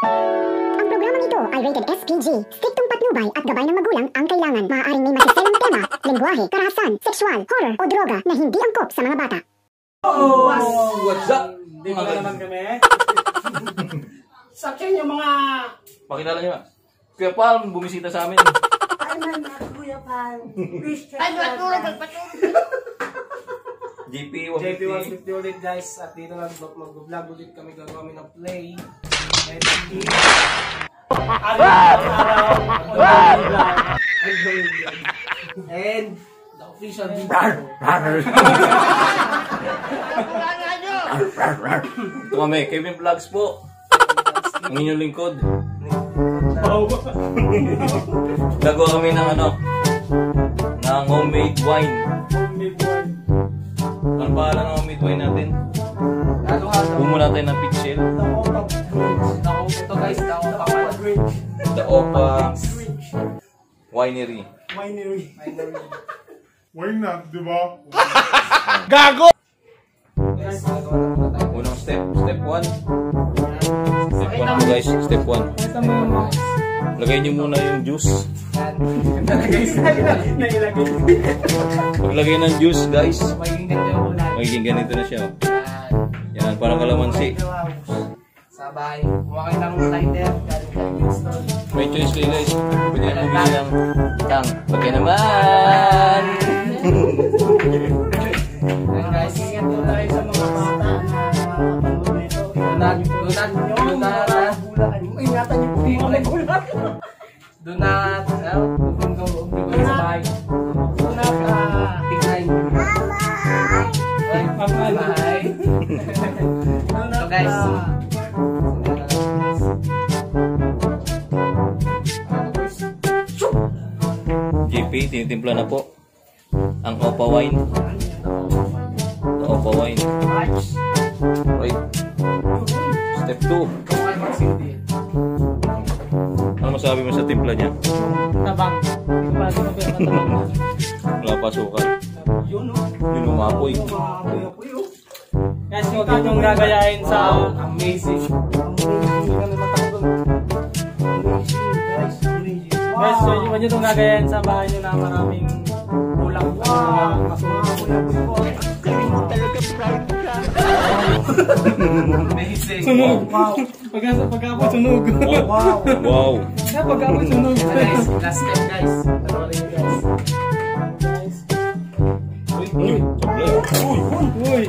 Ang programang ito ay rated SPG. Striktong patnubay at gabay ng magulang ang kailangan. Maaaring may masiselang tema, lengguwahe, karahasan, sexual, horror o droga na hindi angkop sa mga bata. Oh, what's up? Dito na naman kami. Sa akin yung mga... Pakilala niyo. Kuya Palm, bumisita sa amin. Ay, Kuya Pan. Ay, matulog. JP 150 ulit guys. At dito lang mag-vlog ulit kami gagawin ng play. And hindi. And the official video. Ito kami, Kevin Vlogs po. Ang inyong lingkod. Gagawa kami ng ng homemade wine. Ano pangalan ng homemade wine natin? Bumula tayo ng pitch shell. Ito guys, The Opa Winery. Why not, di ba? Gago! Unang step 1. Step 1 po guys, step 1. Lagay nyo muna yung juice. Paglagay ng juice guys, magiging ganito na siya. Yan, parang kalamansi. Sabay, kumakay ng lighter. May choice kayo guys. Pwede na bumili ng tang. Pagka naman! Ayan guys, ingat po tayo sa mga bata na ingatan niyo po yung mga gulat. Do not go sa bahay. Do not tingnan. Bye. So guys, JP, tinitimpla na po ang Opa Wine. The Opa Wine. Right. Step 2. Ano masabi mo sa timpla niya? tabang. Wala pa sukat. Yun Yun umapoy. Guys, huwag itong gagayain sa... Amazing. Guys, huwag itong gagayain sa bahay nyo na maraming kulang. Amazing. Sunog! Wow! Pagkapoy sunog! Wow. Wow. Pagkapoy sunog! Guys, last step guys. Panoorin nyo guys. Uy, sablay. Uy!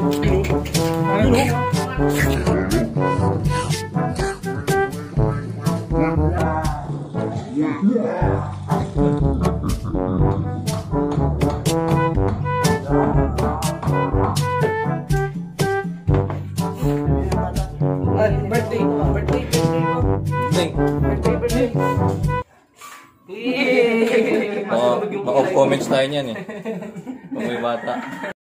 Birthday po. Maka-comments tayo niyan eh. Pag may bata.